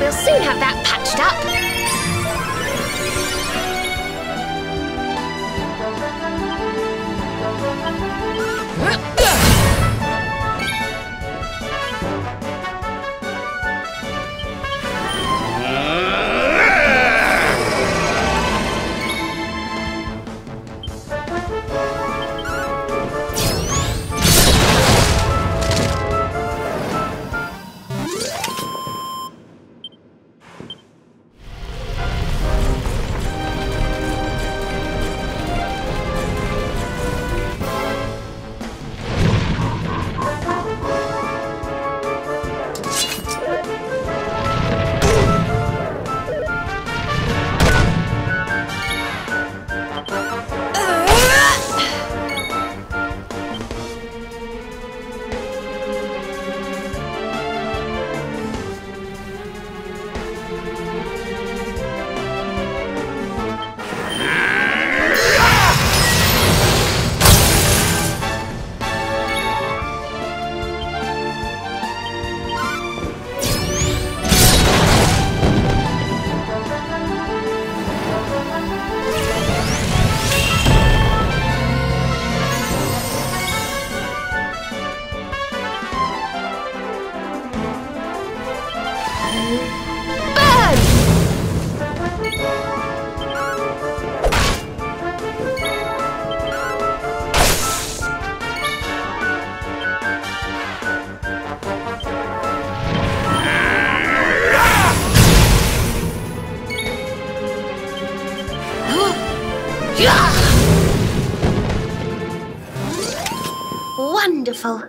We'll soon have that patched up. Wonderful.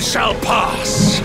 shall pass.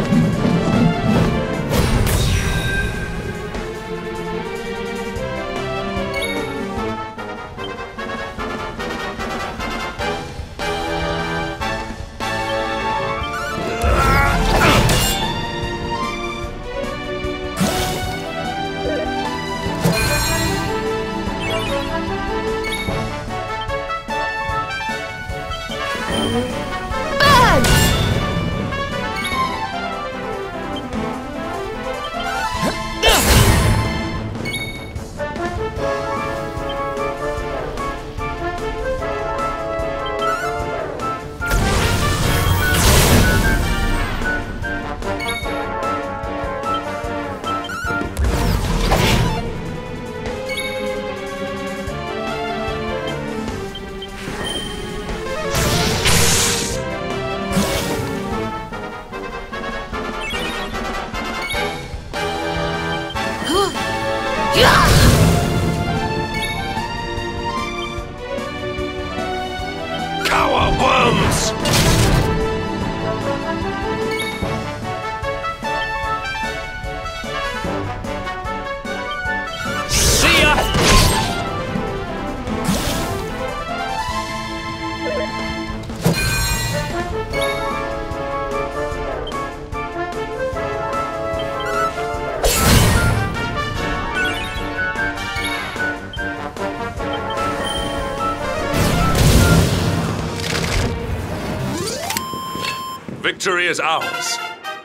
Cowabungs! See ya! Victory is ours.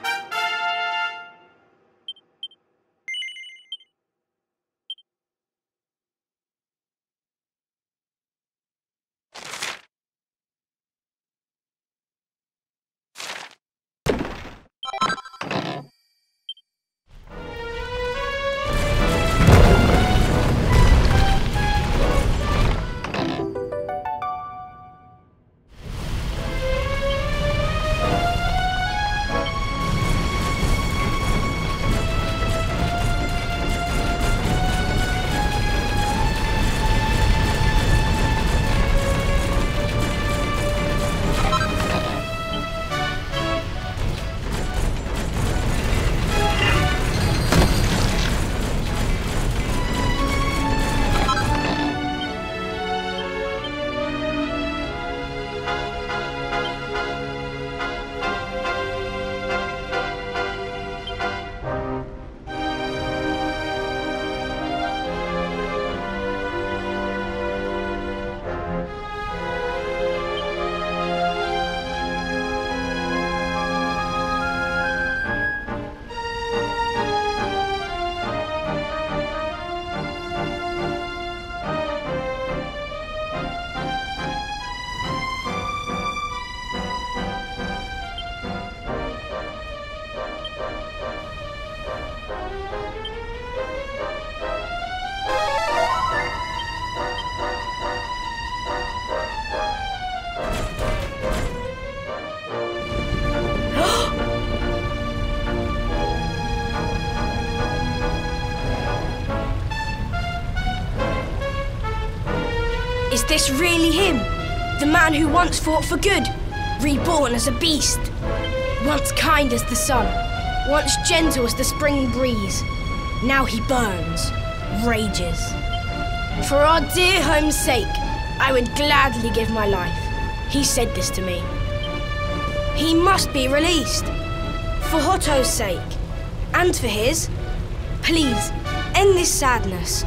Is this really him? The man who once fought for good, reborn as a beast? Once kind as the sun, once gentle as the spring breeze. Now he burns, rages. For our dear home's sake, I would gladly give my life. He said this to me. He must be released. For Hotto's sake, and for his. Please, end this sadness.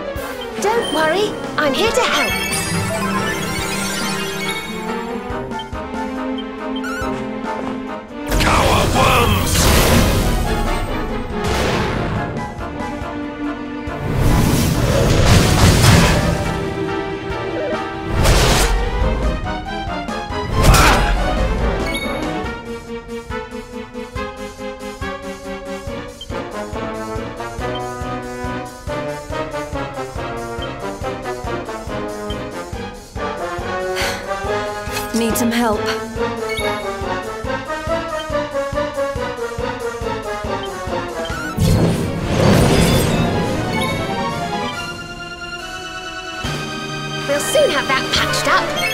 Don't worry, I'm here to help. need some help. We'll soon have that patched up.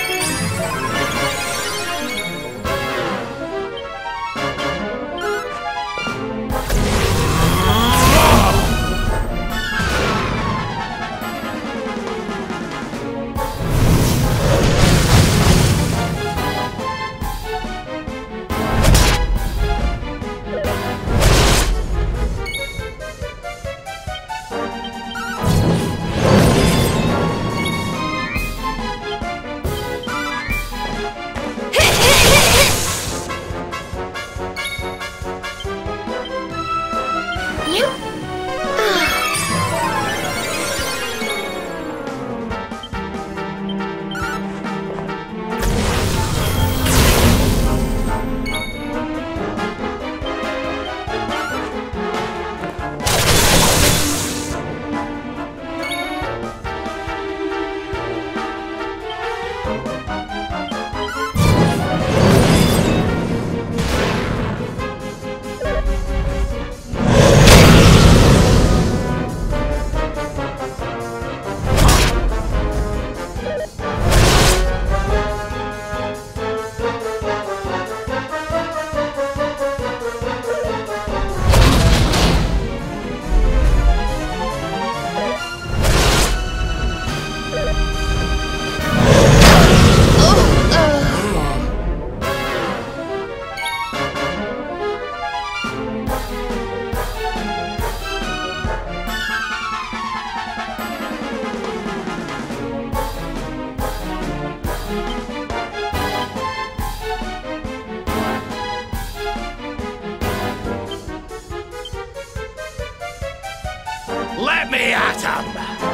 Let me at 'em!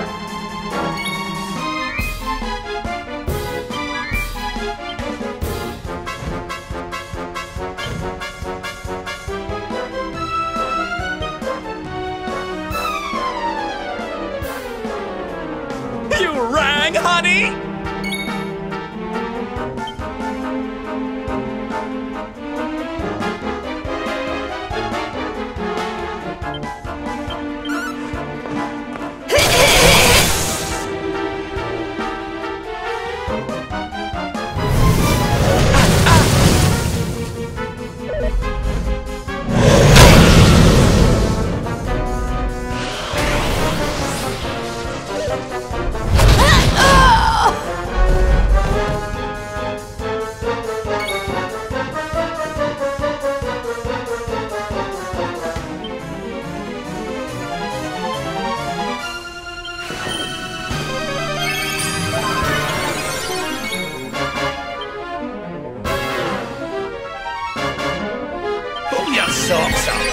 You rang, honey? Socks up.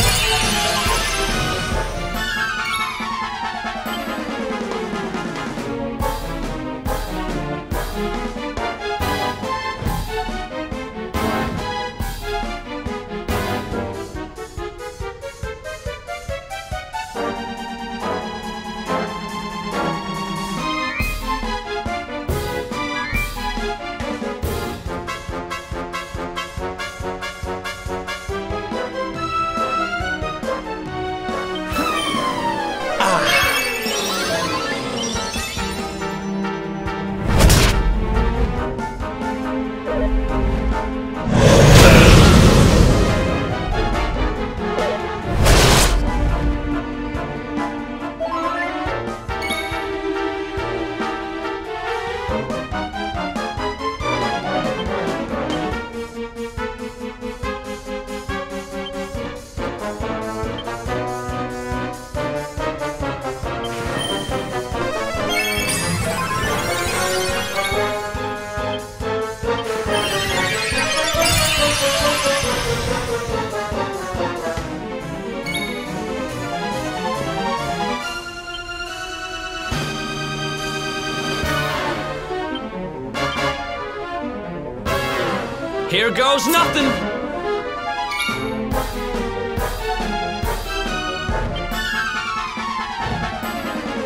Here goes nothing!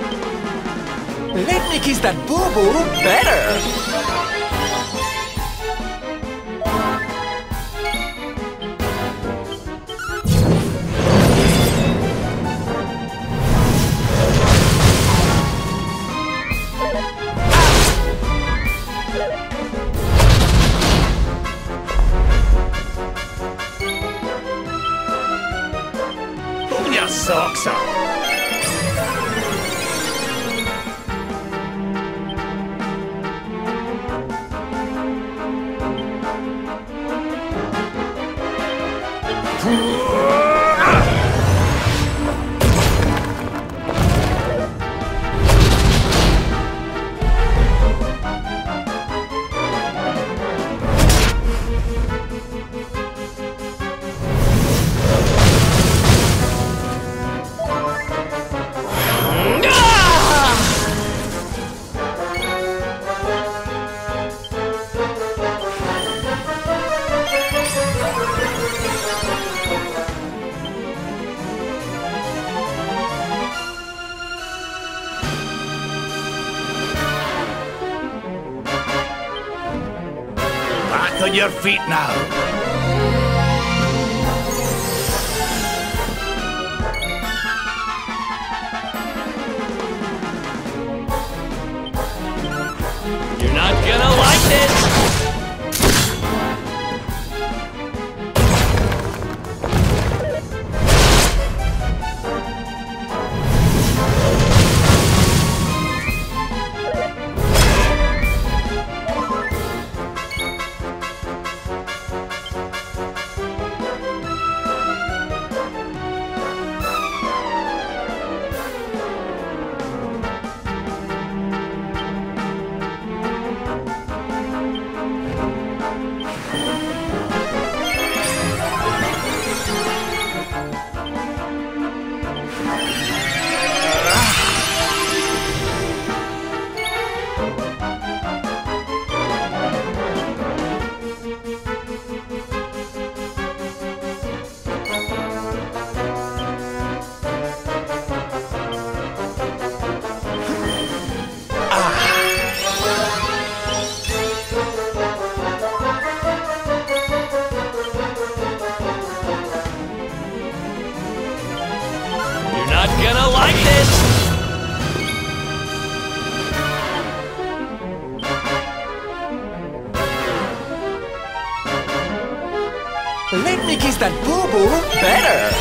Let me kiss that boo-boo better! socks up. Back on your feet now. You're not gonna like this! Not gonna like this! Let me kiss that boo-boo better!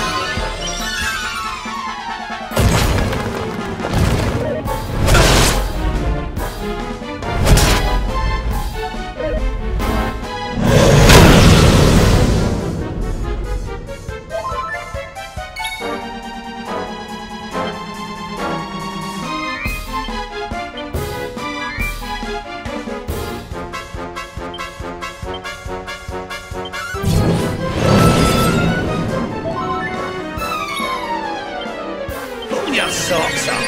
Your socks up.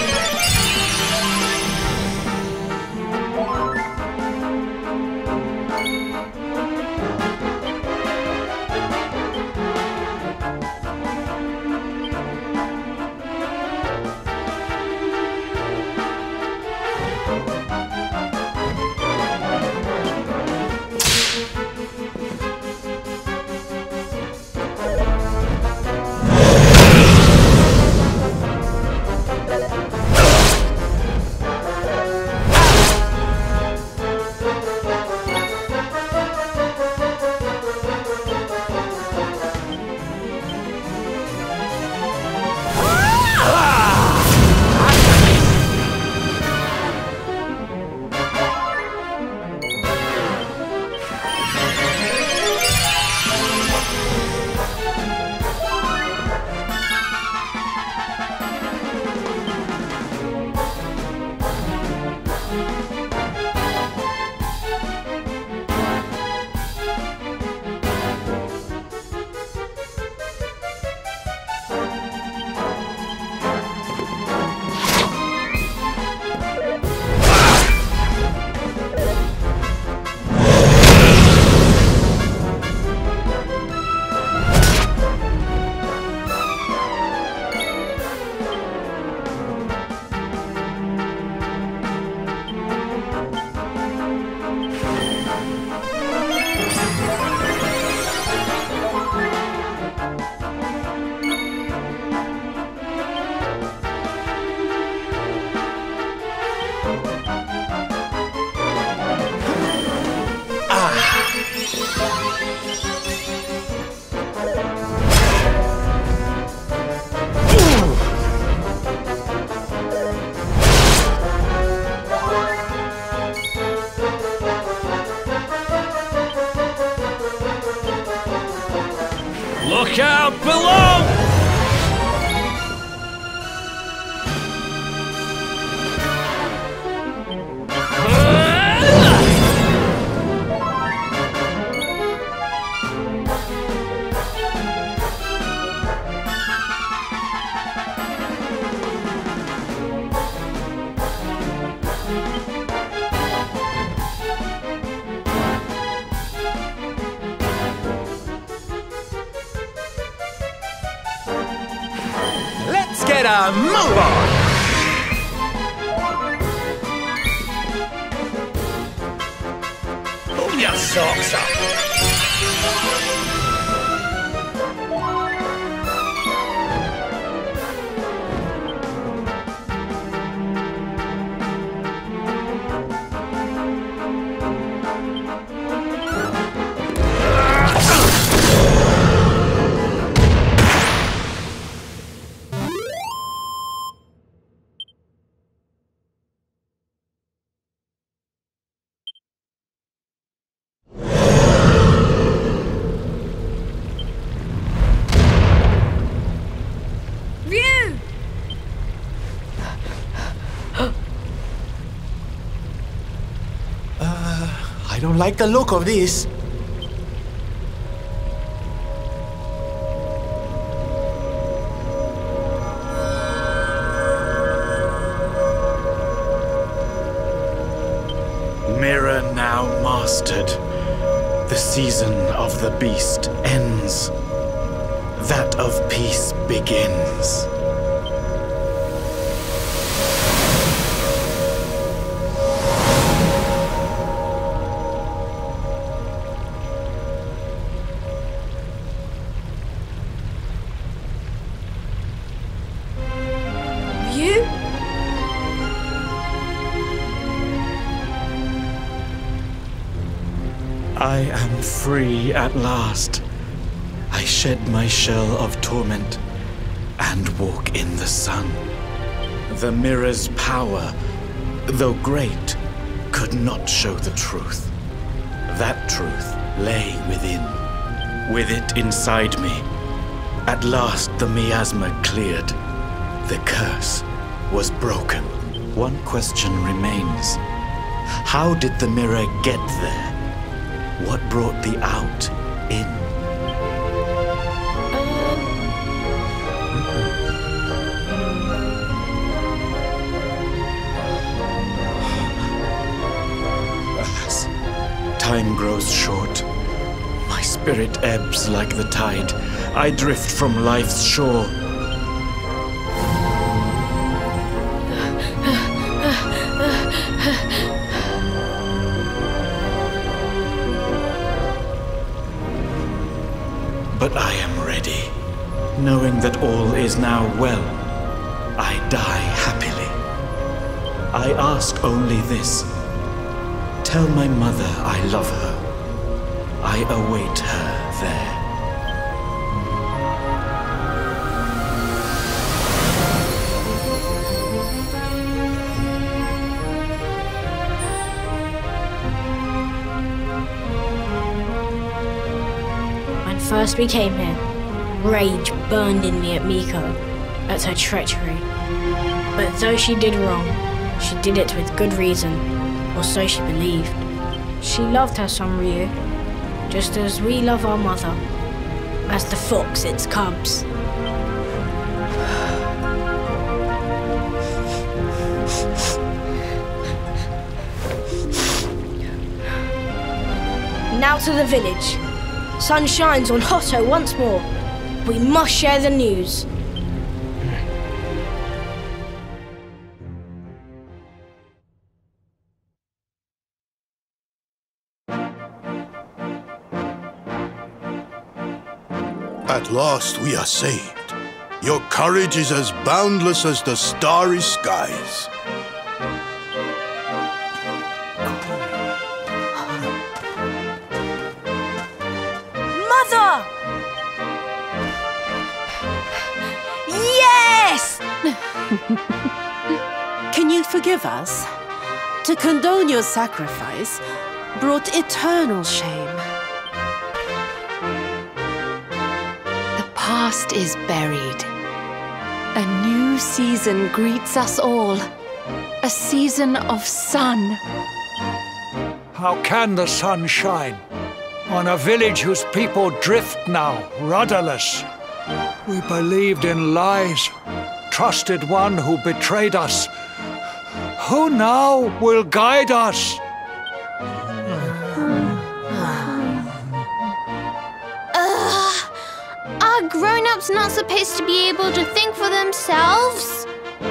Look out below! Let's get a move on! Pull your socks up. I don't like the look of this. Mirror now mastered. The season of the beast ends. That of peace begins. I am free at last. I shed my shell of torment and walk in the sun. The mirror's power, though great, could not show the truth. That truth lay within. With it inside me, at last the miasma cleared. The curse was broken. One question remains. How did the mirror get there? What brought the out in? Alas, time grows short. My spirit ebbs like the tide. I drift from life's shore. But I am ready, knowing that all is now well. I die happily. I ask only this. Tell my mother I love her. I await her there. First we came here, rage burned in me at Miko, at her treachery. But though she did wrong, she did it with good reason, or so she believed. She loved her son Ryu, just as we love our mother, as the fox its cubs. Now to the village. Sun shines on Hotto once more. We must share the news. At last we are saved. Your courage is as boundless as the starry skies. Mother! Yes! Can you forgive us? To condone your sacrifice brought eternal shame. past is buried. A new season greets us all. A season of sun. How can the sun shine on a village whose people drift now, rudderless? We believed in lies, trusted one who betrayed us. Who now will guide us? Are grown-ups not supposed to be able to think for themselves?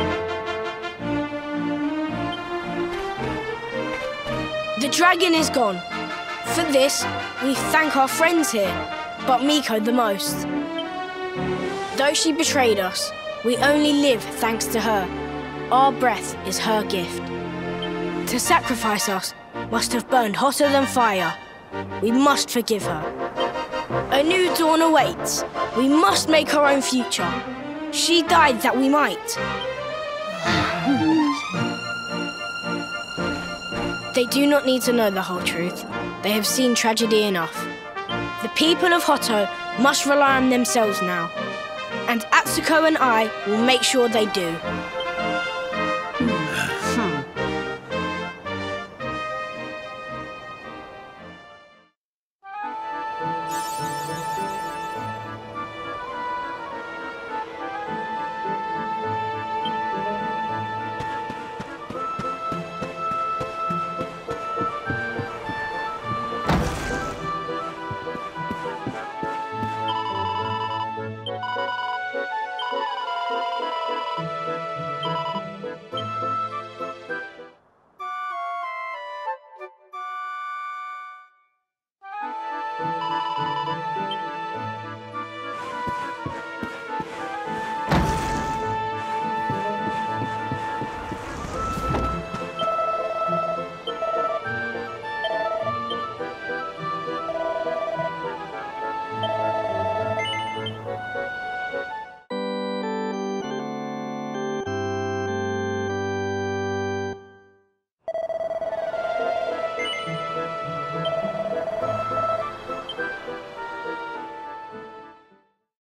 The dragon is gone. For this, we thank our friends here, but Miko the most. Though she betrayed us, we only live thanks to her. Our breath is her gift. To sacrifice us must have burned hotter than fire. We must forgive her. A new dawn awaits. We must make our own future. She died that we might. They do not need to know the whole truth. They have seen tragedy enough. The people of Hotto must rely on themselves now. And Atsuko and I will make sure they do.